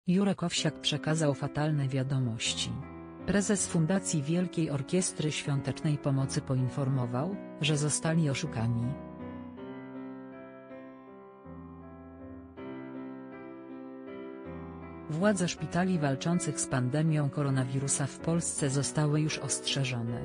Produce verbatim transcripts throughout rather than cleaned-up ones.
Jurek Owsiak przekazał fatalne wiadomości. Prezes Fundacji Wielkiej Orkiestry Świątecznej Pomocy poinformował, że zostali oszukani. Władze szpitali walczących z pandemią koronawirusa w Polsce zostały już ostrzeżone.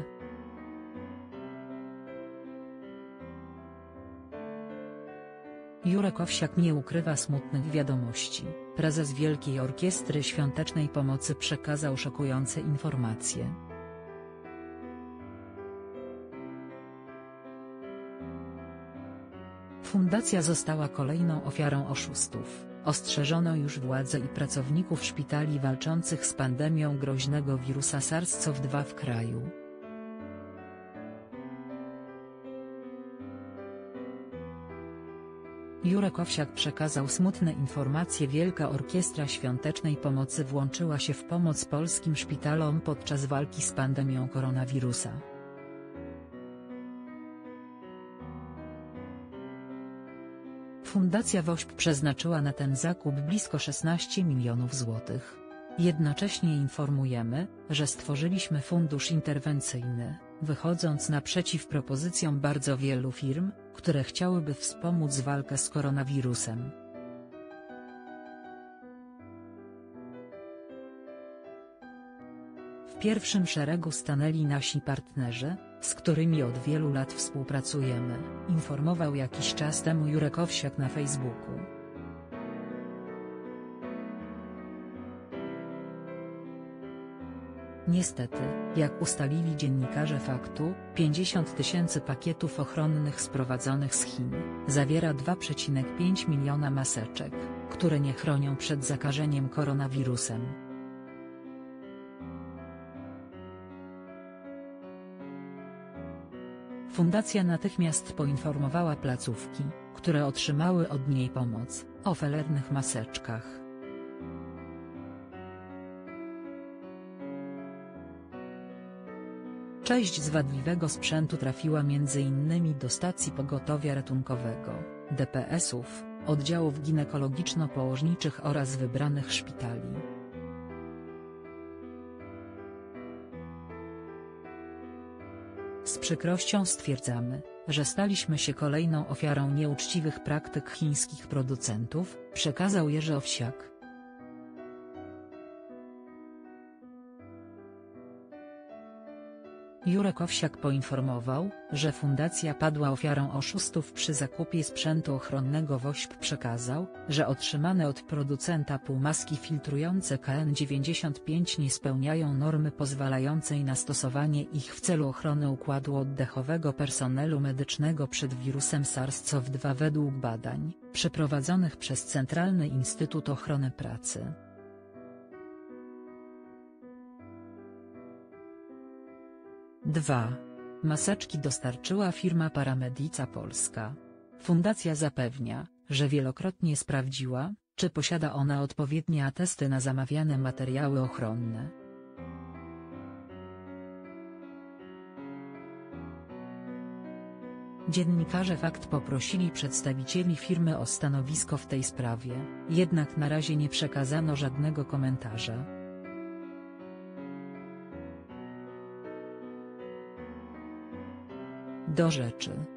Jurek Owsiak nie ukrywa smutnych wiadomości. Prezes Wielkiej Orkiestry Świątecznej Pomocy przekazał szokujące informacje. Fundacja została kolejną ofiarą oszustów. Ostrzeżono już władze i pracowników szpitali walczących z pandemią groźnego wirusa SARS-C o V dwa w kraju. Jurek Owsiak przekazał smutne informacje. Wielka Orkiestra Świątecznej Pomocy włączyła się w pomoc polskim szpitalom podczas walki z pandemią koronawirusa. Fundacja WOŚP przeznaczyła na ten zakup blisko szesnaście milionów złotych. Jednocześnie informujemy, że stworzyliśmy fundusz interwencyjny, wychodząc naprzeciw propozycjom bardzo wielu firm, które chciałyby wspomóc walkę z koronawirusem. W pierwszym szeregu stanęli nasi partnerzy, z którymi od wielu lat współpracujemy, informował jakiś czas temu Jurek Owsiak na Facebooku. Niestety, jak ustalili dziennikarze Faktu, pięćdziesiąt tysięcy pakietów ochronnych sprowadzonych z Chin zawiera dwa przecinek pięć miliona maseczek, które nie chronią przed zakażeniem koronawirusem. Fundacja natychmiast poinformowała placówki, które otrzymały od niej pomoc, o felernych maseczkach. Część z wadliwego sprzętu trafiła między innymi do stacji pogotowia ratunkowego, D P S-ów, oddziałów ginekologiczno-położniczych oraz wybranych szpitali. Z przykrością stwierdzamy, że staliśmy się kolejną ofiarą nieuczciwych praktyk chińskich producentów, przekazał Jerzy Owsiak. Jurek Owsiak poinformował, że fundacja padła ofiarą oszustów przy zakupie sprzętu ochronnego. WOŚP przekazał, że otrzymane od producenta półmaski filtrujące K N dziewięćdziesiąt pięć nie spełniają normy pozwalającej na stosowanie ich w celu ochrony układu oddechowego personelu medycznego przed wirusem SARS-C o V dwa według badań przeprowadzonych przez Centralny Instytut Ochrony Pracy. dwa. Maseczki dostarczyła firma Paramedica Polska. Fundacja zapewnia, że wielokrotnie sprawdziła, czy posiada ona odpowiednie atesty na zamawiane materiały ochronne. Dziennikarze Fakt poprosili przedstawicieli firmy o stanowisko w tej sprawie, jednak na razie nie przekazano żadnego komentarza. Do rzeczy.